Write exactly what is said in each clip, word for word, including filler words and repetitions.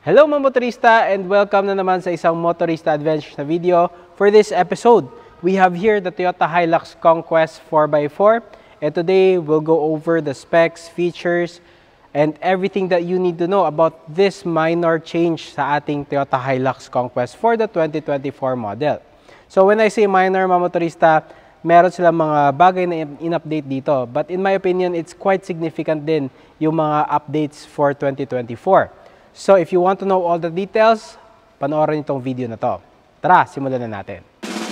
Hello mga motorista and welcome na naman sa isang Motorista Adventures na video. For this episode, we have here the Toyota Hilux Conquest four by four and today we'll go over the specs, features, and everything that you need to know about this minor change sa ating Toyota Hilux Conquest for the twenty twenty-four model. So when I say minor mga motorista, meron silang mga bagay na in-update dito. But in my opinion, it's quite significant din yung mga updates for twenty twenty-four. So if you want to know all the details, panoorin itong video na to. Tara, simulan na natin.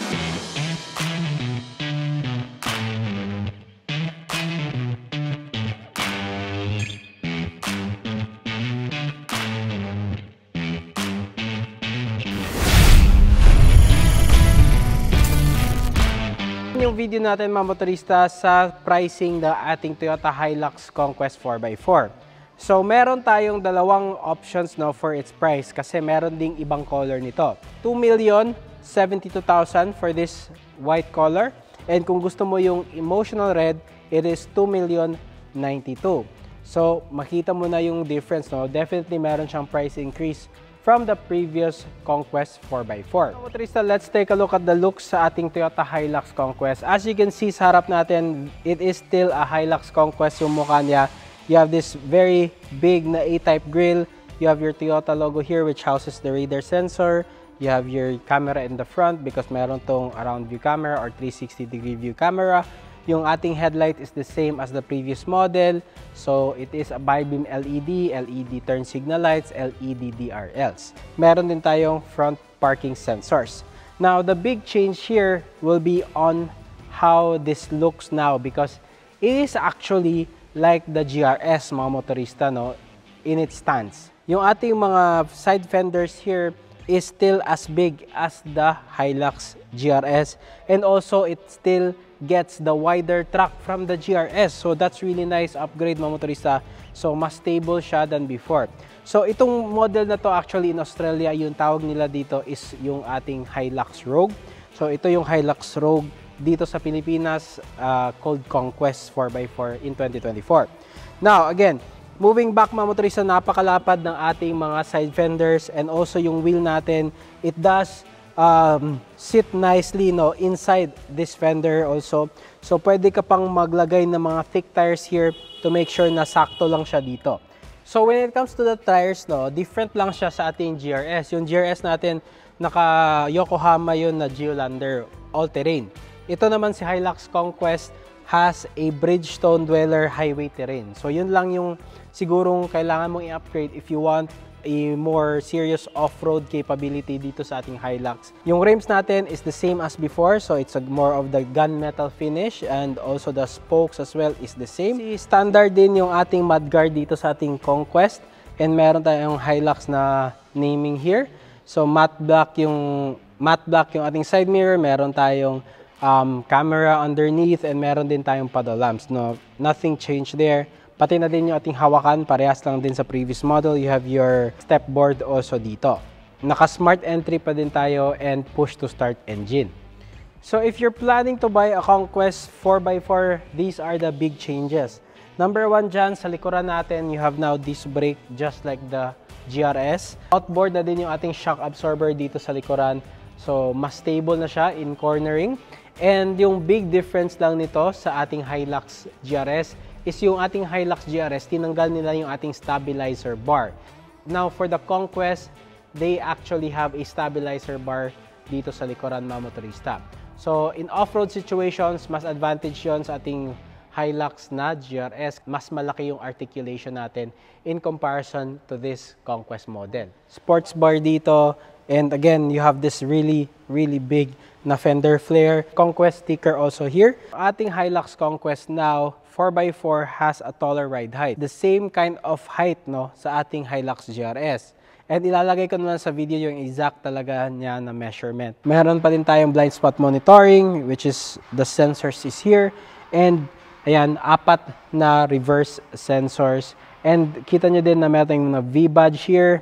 Yung video natin mga motorista sa pricing ng ating Toyota Hilux Conquest four by four. So, meron tayong dalawang options no, for its price kasi meron ding ibang color nito. two million seventy-two thousand for this white color. And kung gusto mo yung emotional red, it is two million ninety-two. So, makita mo na yung difference. No? Definitely meron siyang price increase from the previous Conquest four by four. So, motorista, let's take a look at the looks sa ating Toyota Hilux Conquest. As you can see sa harap natin, it is still a Hilux Conquest yung mukha niya. You have this very big na A-type grille. You have your Toyota logo here which houses the radar sensor. You have your camera in the front because meron tong around view camera or three sixty degree view camera. Yung ating headlight is the same as the previous model. So it is a bi-beam L E D, L E D turn signal lights, L E D D R Ls. Meron din tayong front parking sensors. Now the big change here will be on how this looks now because it is actually like the G R S mga motorista no, in its stance. Yung ating mga side fenders here is still as big as the Hilux G R S and also it still gets the wider track from the G R S. So that's really nice upgrade mga motorista. So mas stable siya than before. So itong model na to actually in Australia, yung tawag nila dito is yung ating Hilux Rogue. So ito yung Hilux Rogue dito sa Pilipinas, uh, called Conquest four by four in twenty twenty-four. Now, again, moving back mga motorista, napakalapad ng ating mga side fenders and also yung wheel natin, it does um, sit nicely no, inside this fender also. So, pwede ka pang maglagay ng mga thick tires here to make sure na sakto lang siya dito. So, when it comes to the tires, no, different lang siya sa ating G R S. Yung G R S natin, naka Yokohama yun na Geolander all-terrain. Ito naman si Hilux Conquest has a Bridgestone Dweller highway terrain. So yun lang yung sigurong kailangan mong i-upgrade if you want a more serious off-road capability dito sa ating Hilux. Yung rims natin is the same as before. So it's a more of the gunmetal finish and also the spokes as well is the same. Standard din yung ating mudguard dito sa ating Conquest and meron tayong Hilux na naming here. So matte black yung matte black yung ating side mirror, meron tayong Um, camera underneath and meron din tayong paddle lamps. No, nothing changed there. Pati na din yung ating hawakan, parehas lang din sa previous model. You have your step board also dito. Naka-smart entry pa din tayo and push to start engine. So if you're planning to buy a Conquest four by four, these are the big changes. Number one dyan, sa likuran natin, you have now disc brake just like the G R S. Outboard na din yung ating shock absorber dito sa likuran. So mas stable na siya in cornering. And yung big difference lang nito sa ating Hilux G R S is yung ating Hilux G R S, tinanggal nila yung ating stabilizer bar. Now, for the Conquest, they actually have a stabilizer bar dito sa likuran mga motorista. So, in off-road situations, mas advantage yun sa ating Hilux na G R S. Mas malaki yung articulation natin in comparison to this Conquest model. Sports bar dito. And again, you have this really, really big na fender flare. Conquest sticker also here. Ating Hilux Conquest now, four by four has a taller ride height. The same kind of height no, sa ating Hilux G R S. And ilalagay ko naman sa video yung exact talaga niya na measurement. Meron pa din tayong blind spot monitoring, which is the sensors is here. And ayan, apat na reverse sensors. And kita nyo din na meron tayong mga V-badge here,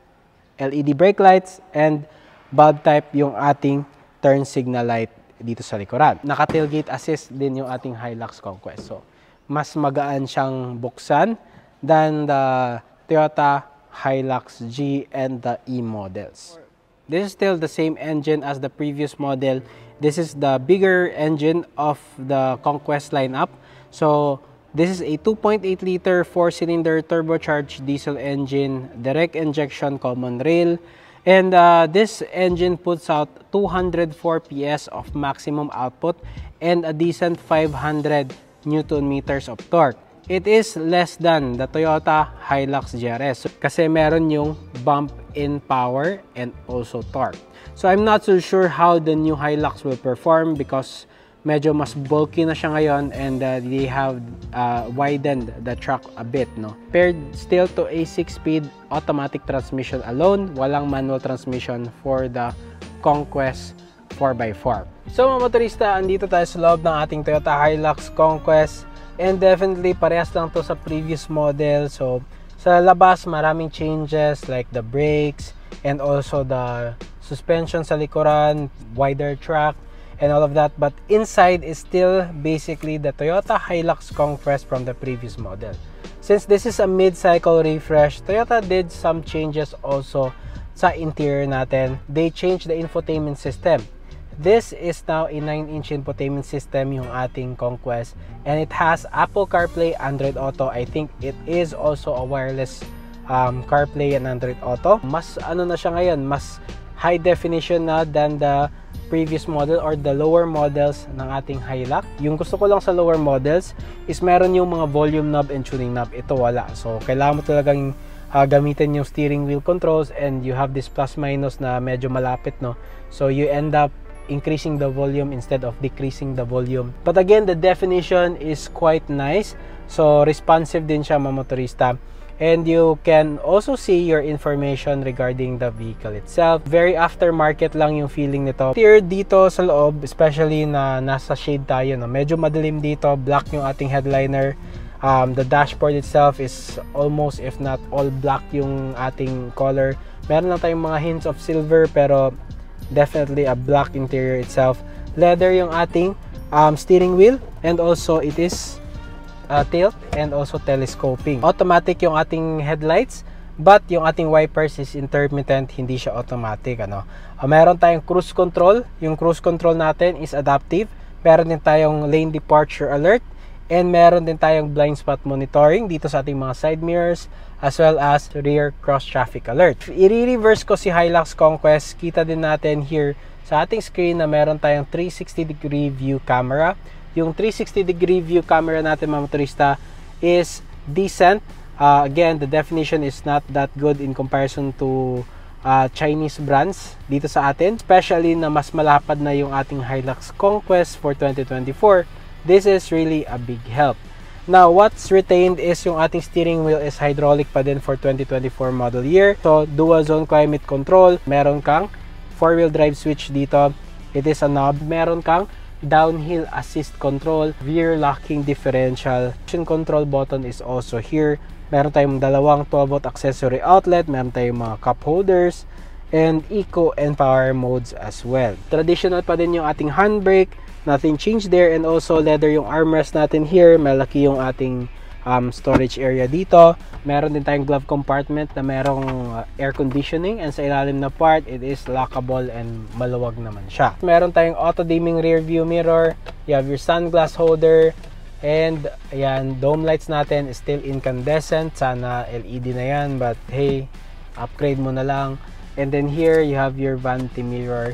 L E D brake lights, and bulb type yung ating turn signal light dito sa likuran. Naka-tailgate assist din yung ating Hilux Conquest. So, mas magaan siyang buksan than the Toyota Hilux G, and the E models. This is still the same engine as the previous model. This is the bigger engine of the Conquest lineup. So this is a two point eight liter four-cylinder turbocharged diesel engine, direct injection common rail. And uh, this engine puts out two hundred four P S of maximum output and a decent five hundred Newton meters of torque. It is less than the Toyota Hilux G R S kasi meron yung bump in power and also torque. So I'm not so sure how the new Hilux will perform because medyo mas bulky na siya ngayon and uh, they have uh, widened the track a bit, no? Paired still to a six-speed automatic transmission alone, walang manual transmission for the Conquest four by four. So mga motorista, andito tayo sa loob ng ating Toyota Hilux Conquest and definitely parehas lang to sa previous model. So sa labas maraming changes like the brakes and also the suspension sa likuran, wider track, and all of that, but inside is still basically the Toyota Hilux Conquest from the previous model. Since this is a mid-cycle refresh, Toyota did some changes also sa interior natin. They changed the infotainment system. This is now a nine inch infotainment system yung ating Conquest, and it has Apple CarPlay, Android Auto. I think it is also a wireless um, CarPlay and Android Auto. Mas ano na siya ngayon, mas high definition na than the previous model or the lower models ng ating Hilux. Yung gusto ko lang sa lower models is meron yung mga volume knob and tuning knob. Ito wala. So kailangan mo talagang uh, gamitin yung steering wheel controls and you have this plus minus na medyo malapit, no? So you end up increasing the volume instead of decreasing the volume. But again, the definition is quite nice. So responsive din siya mga motorista. And you can also see your information regarding the vehicle itself. Very aftermarket lang yung feeling nito. Here dito sa loob, especially na nasa shade tayo, no? Medyo madilim dito, black yung ating headliner. Um, the dashboard itself is almost, if not all black yung ating color. Meron lang tayong mga hints of silver pero definitely a black interior itself. Leather yung ating um, steering wheel and also it is Uh, tilt and also telescoping. Automatic yung ating headlights, but yung ating wipers is intermittent, hindi siya automatic, ano. Uh, meron tayong cruise control. Yung cruise control natin is adaptive. Meron din tayong lane departure alert and meron din tayong blind spot monitoring dito sa ating mga side mirrors as well as rear cross traffic alert. If i-reverse ko si Hilux Conquest, kita din natin here sa ating screen na meron tayong three sixty degree view camera. Yung three sixty degree view camera natin mga motorista is decent. Uh, again, the definition is not that good in comparison to uh, Chinese brands dito sa atin. Especially na mas malapad na yung ating Hilux Conquest for twenty twenty-four. This is really a big help. Now, what's retained is yung ating steering wheel is hydraulic pa din for twenty twenty-four model year. So, dual zone climate control. Meron kang four-wheel drive switch dito. It is a knob. Meron kang downhill assist control, rear locking differential, traction control button is also here. Meron tayong dalawang twelve volt accessory outlet, meron tayong mga cup holders, and eco and power modes as well. Traditional pa din yung ating handbrake, nothing changed there, and also leather yung armrest natin here. Malaki yung ating um, storage area dito. Meron din tayong glove compartment na merong uh, air conditioning, and sa ilalim na part, it is lockable and maluwag naman siya. Meron tayong auto dimming rear view mirror, you have your sunglass holder, and ayan, dome lights natin is still incandescent. Sana L E D na yan, but hey, upgrade mo na lang. And then here, you have your vanity mirror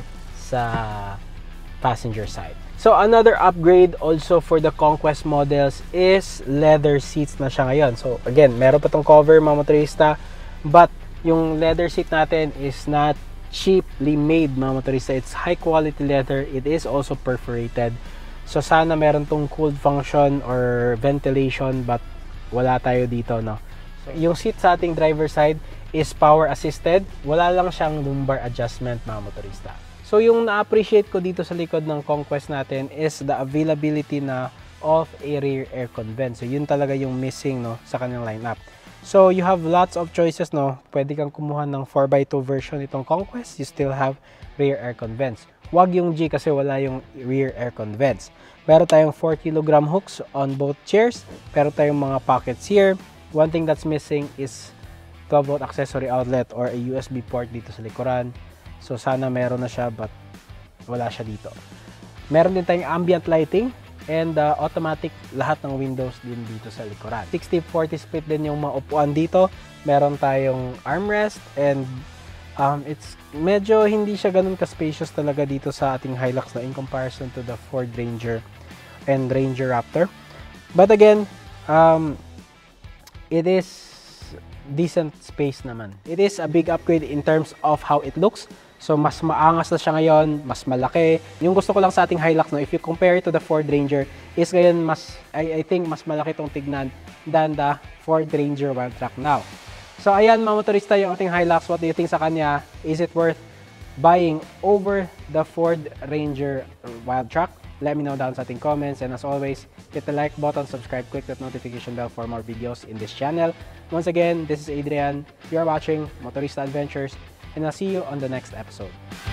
sa passenger side. So another upgrade also for the Conquest models is leather seats na siya ngayon. So again, meron pa tong cover mga motorista, but yung leather seat natin is not cheaply made mga motorista. It's high quality leather. It is also perforated. So sana meron tong cooled function or ventilation, but wala tayo dito, no. So, yung seat sa ating driver side is power assisted. Wala lang siyang lumbar adjustment mga motorista. So yung na-appreciate ko dito sa likod ng Conquest natin is the availability na of a rear aircon vent. So yun talaga yung missing, no, sa kanyang lineup. So you have lots of choices, no. Pwede kang kumuha ng four by two version itong Conquest. You still have rear aircon vents. Wag yung G kasi wala yung rear aircon vents. Meron tayong four kilogram hooks on both chairs. Meron tayong mga pockets here. One thing that's missing is twelve volt accessory outlet or a U S B port dito sa likuran. So sana meron na siya but wala siya dito. Meron din tayong ambient lighting and uh, automatic lahat ng windows din dito sa likuran. sixty forty split din yung mga upuan dito. Meron tayong armrest and um, it's medyo hindi siya ganun ka-spacious talaga dito sa ating Hilux na in comparison to the Ford Ranger and Ranger Raptor. But again, um, it is decent space naman. It is a big upgrade in terms of how it looks. So, mas maangas na siya ngayon, mas malaki. Yung gusto ko lang sa ating Hilux, no, if you compare it to the Ford Ranger, is ngayon mas, I, I think, mas malaki tong tignan than the Ford Ranger Wildtrak now. So, ayan mga motorista, yung ating Hilux. What do you think sa kanya? Is it worth buying over the Ford Ranger Wildtrak? Let me know down sa ating comments. And as always, hit the like button, subscribe, click that notification bell for more videos in this channel. Once again, this is Adrian. You are watching Motorista Adventures, and I'll see you on the next episode.